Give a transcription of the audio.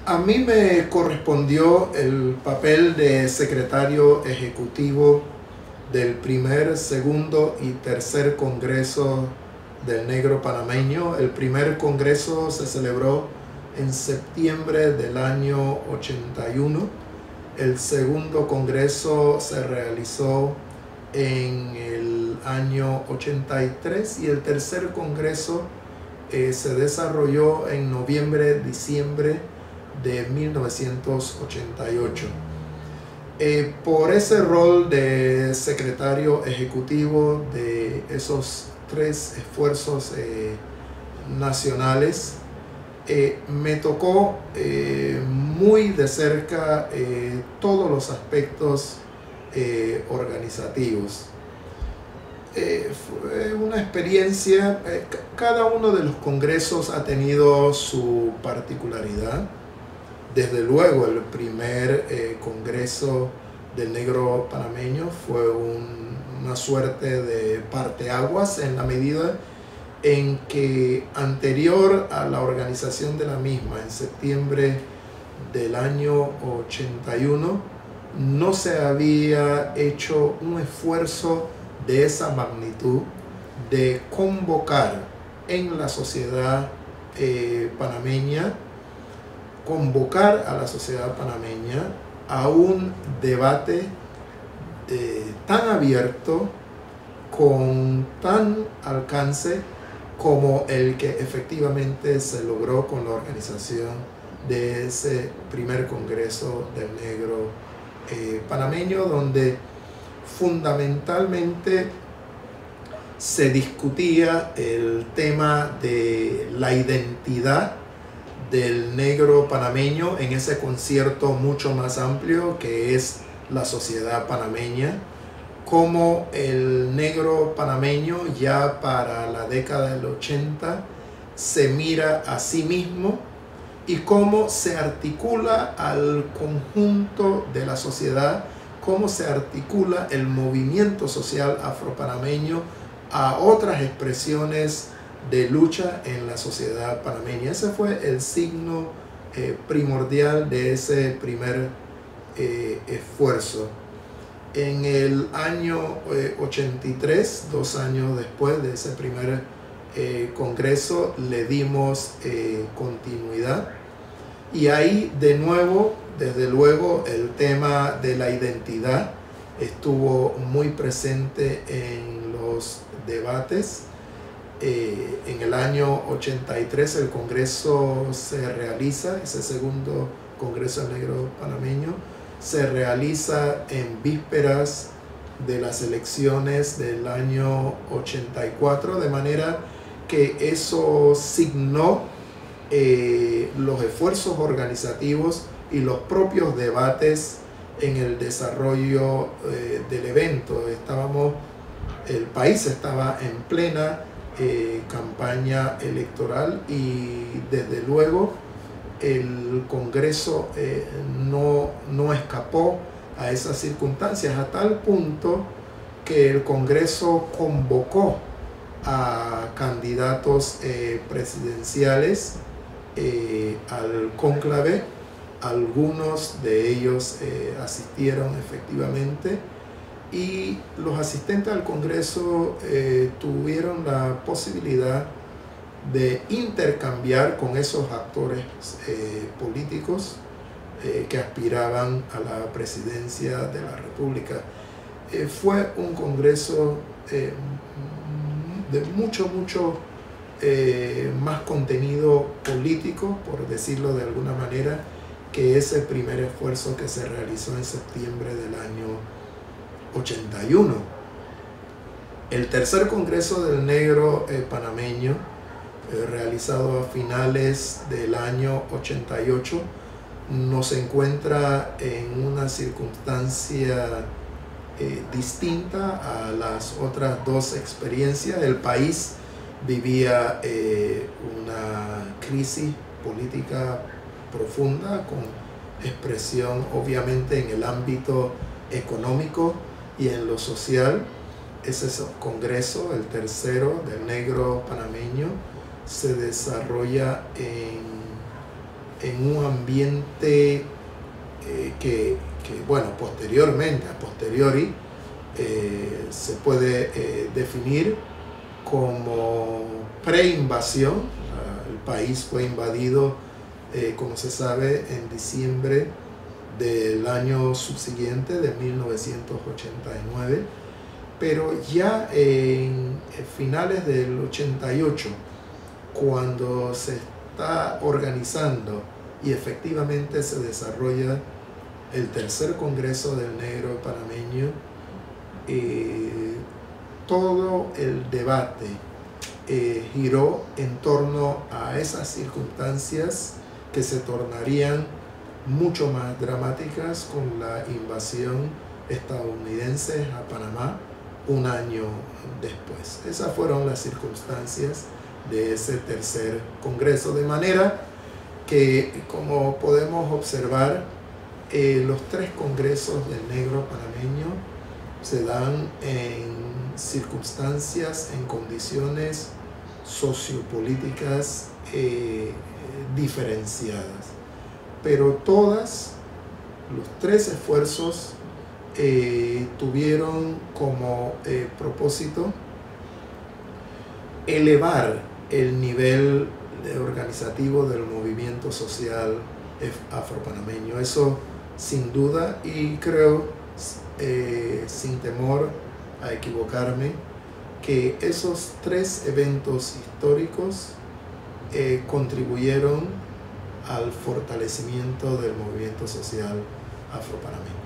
A mí me correspondió el papel de secretario ejecutivo del primer, segundo y tercer congreso del negro panameño. El primer congreso se celebró en septiembre del año 81. El segundo congreso se realizó en el año 83 y el tercer congreso se desarrolló en noviembre, diciembre de 1988. Por ese rol de secretario ejecutivo de esos tres esfuerzos nacionales, me tocó muy de cerca todos los aspectos organizativos. Fue una experiencia, cada uno de los congresos ha tenido su particularidad. Desde luego, el primer congreso del negro panameño fue una suerte de parteaguas en la medida en que anterior a la organización de la misma, en septiembre del año 81, no se había hecho un esfuerzo de esa magnitud de convocar en la sociedad panameña, convocar a la sociedad panameña a un debate tan abierto, con tan alcance como el que efectivamente se logró con la organización de ese primer congreso del negro panameño, donde fundamentalmente se discutía el tema de la identidad del negro panameño en ese concierto mucho más amplio que es la sociedad panameña, como el negro panameño ya para la década del 80 se mira a sí mismo y cómo se articula al conjunto de la sociedad, cómo se articula el movimiento social afropanameño a otras expresiones de lucha en la sociedad panameña. Ese fue el signo primordial de ese primer esfuerzo. En el año 83, 2 años después de ese primer congreso, le dimos continuidad. Y ahí de nuevo, desde luego, el tema de la identidad estuvo muy presente en los debates. En el año 83 el congreso se realiza, ese segundo congreso negro panameño, se realiza en vísperas de las elecciones del año 84, de manera que eso signó los esfuerzos organizativos y los propios debates en el desarrollo del evento. El país estaba en plena campaña electoral y desde luego el Congreso no escapó a esas circunstancias, a tal punto que el Congreso convocó a candidatos presidenciales al cónclave. Algunos de ellos asistieron efectivamente y los asistentes al Congreso tuvieron la posibilidad de intercambiar con esos actores políticos que aspiraban a la presidencia de la República. Fue un congreso de mucho más contenido político, por decirlo de alguna manera, que ese primer esfuerzo que se realizó en septiembre del año 81. El tercer congreso del negro panameño, realizado a finales del año 88, nos encuentra en una circunstancia distinta a las otras dos experiencias. El país vivía una crisis política profunda, con expresión obviamente en el ámbito económico y en lo social. Ese congreso, el tercero del negro panameño, se desarrolla en en un ambiente bueno, posteriormente, a posteriori, se puede definir como preinvasión. El país fue invadido, como se sabe, en diciembre del año subsiguiente, de 1989, pero ya en finales del 88, cuando se está organizando y efectivamente se desarrolla el tercer Congreso del Negro Panameño, todo el debate giró en torno a esas circunstancias que se tornarían mucho más dramáticas con la invasión estadounidense a Panamá un año después. Esas fueron las circunstancias de ese tercer Congreso, de manera que, como podemos observar, los tres congresos del negro panameño se dan en circunstancias, en condiciones sociopolíticas diferenciadas, pero todas, los tres esfuerzos tuvieron como propósito elevar el nivel organizativo del movimiento social afropanameño. Eso sin duda, y creo sin temor a equivocarme, que esos tres eventos históricos contribuyeron al fortalecimiento del movimiento social afropanameño.